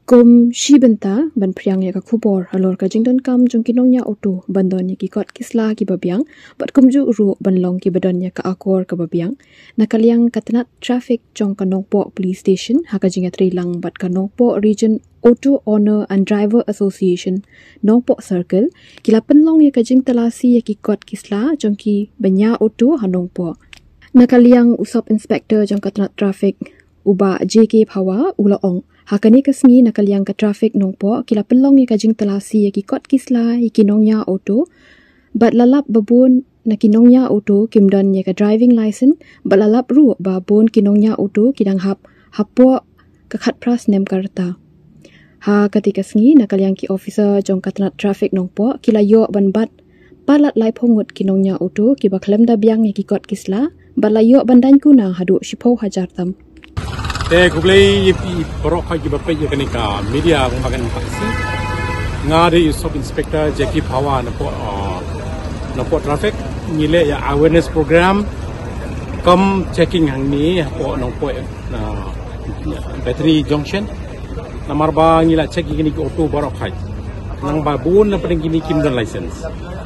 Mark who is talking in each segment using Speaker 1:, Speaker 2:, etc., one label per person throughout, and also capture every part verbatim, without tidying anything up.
Speaker 1: Kum shi benta ban priang ya ka khubor halor ka jingdon kam jong kinong nya auto bandon ya ki kot kisla ki babiang bat kum ju ru ban long ki badon ya ka akor ka babiang nakaliang katanat traffic jong ka nongpo police station ha ka jinga trilang bat ka nongpo region auto owner and driver association nongpo circle kila penlong ya ka jing talasi ya ki kot kisla jong ki banya auto ha nongpo nakaliang usop inspector jong katanat traffic uba J K Phawa ulaong hakani kasngi nakaliang ka traffic nongpo kila pelong ya kajing talasi ya ki kot kisla ya kinongnya auto bat lalap babun na kinongnya auto kimdan ya ka driving license bat lalap ru babun kinongnya auto kidang hap hapo ka khat pras nem karta ha katika sngi nakaliang ki officer jong katanat traffic nongpo kila yo ban bat palat lai phongut kinongnya auto ki ba khlem da biang ya ki kot kisla bat la yo bandan kuna hadu shipo hajar tam
Speaker 2: Te kublai yepi borok hai kibapai ye kanika media kong bagan taksi ngade sub inspector Jackie Phawa napo napo traffic ngile ya awareness program kam checking hang ni po napo na battery junction namar ba ngila checking ni auto borok hai nang ba bun na pring kini kim don license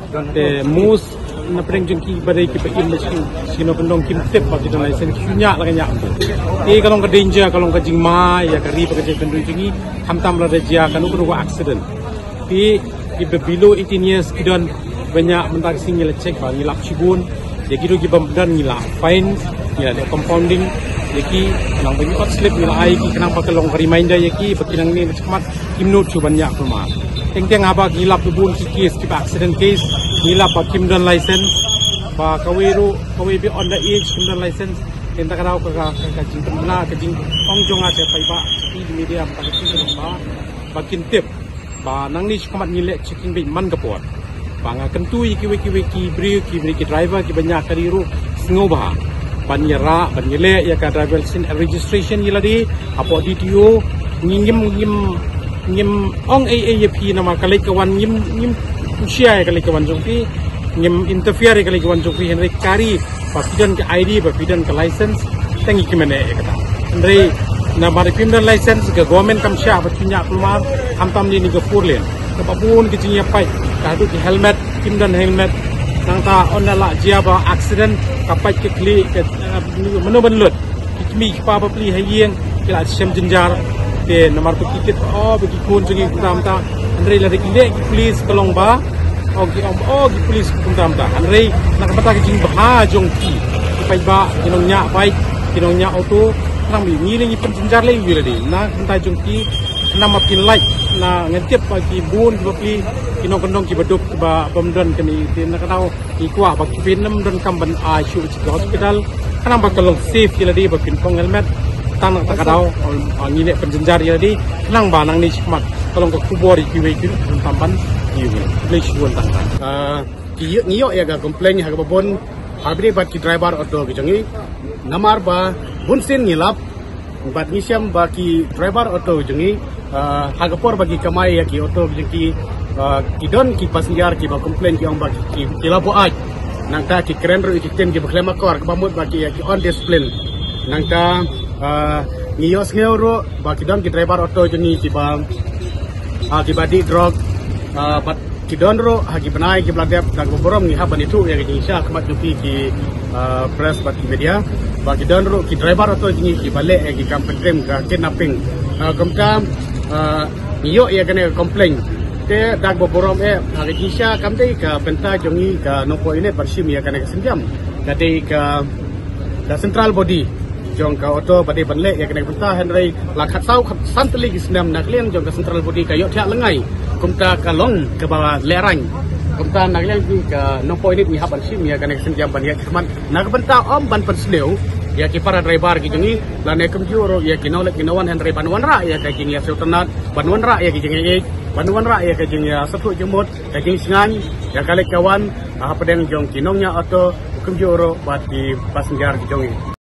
Speaker 2: te mus na pring jengki badai ki pa im machine sino pendong kim tip ba ki don license nya la nya te kalong ka danger kalong ka jingma ya ka ri pa ka jendu jingi hamtam la rejia kanu ko accident te ki below eighteen years ki don banyak mentak sing ngila check ba ngila chibun ya ki do ki bamdan ngila fine ngila de compounding ya ki nang banyak hot slip ngila ai ki kanang pa kalong ka reminder ya ki bakinang ni cemat kim note chu banyak rumah teng-teng apa ngila bubun ki case ki accident case ngila pa kim don license pa kawiru kawi be on the age kim don license tenta karau ka ka jing temna ka jing ong jong ate pai ba di media pa ki jing ba bakin tip ba nang ni kamat ngile checking be man kapor ba nga kentu ki ki ki bri ki bri ki driver ki banyak kariru sngoba banyera banyele ya ka driver sin registration yiladi apo D T O ngim ngim ngim ong A A P nama kalai kawan ngim ngim usia kalai kawan jongpi ngim interfere kalai kawan jongpi henry kari papidan ke I D papidan ke license tengi kimene kata henry na mari pimdan license ke government kam sya papinya keluar hamtam ni ni ke furlen kapapun ke jinya pai kadu ke helmet pimdan helmet nang ta onala jiaba accident kapai ke kli ke menu benlut kimi pa pa pli hayeng kila sem jenjar te nomor pikit oh bagi kun jengi kutam ta andre la rekile police kalong ba oh gi oh gi police kutam ta andre nak pata ke jing bah jong ki pai ba kinong nya pai kinong nya auto nang mi ni ni penjenjar le yu le na kunta jong ki nama pin like na ngetiap bagi bun bagi kinong kendong ki beduk ba pemdan kini te nak tahu ikwa bagi pin nam dan kamban a shu hospital kanang ba kalong safe ki le di ba pin pong helmet tanang takadau ngile penjenjar ya di nang banang ni cmat kalau ke kubur ki we ki tamban ki we le shuan tang ah ki ngiyo ya ga complain ha ga bon habri bat ki driver auto ki jangi namar ba bunsin ngilap bat nisiam ba ki driver auto jangi ha ga por bagi kamai ya ki auto ki ki don ki passenger ki ba complain ki ong ba ki kilabo aj nang ta ki kren ro ki ten ki baklema kor ka bamut ba ki ya ki on discipline nang ta ngiyos ngero ba kidon ki driver auto jeni ki ba ki badi drug bat kidon ro hagi benai ki bladep dag borom ni haban itu ya ki sya kemat dupi ki press bat media ba kidon ro ki driver auto jeni ki bale ki kampem ka kidnapping komka ngiyo ya kene complain te dag borom e hagi sya kamte ka benta jongi ka nopo ini persim ya kene senjam dadi ka da central body jong ka auto badi banle ya kena benta henry lakhat sau santli gisnam naklian jong ka central body kayo thak lengai kumta kalong ke bawah lerang kumta naklian ki ka no point ni haban sim ya kena senjam ban ya kaman nak benta om ban pensleu ya ki para driver ki jongi la ne kum juro ya ki nolek kinawan henry banwan ra ya ka jing ya sultanat banwan ra ya ki jing e banwan ra ya ka jing ya satu jemut ka jing singan ya kalek kawan apa den jong kinongnya auto kum juro bat ki passenger ki jongi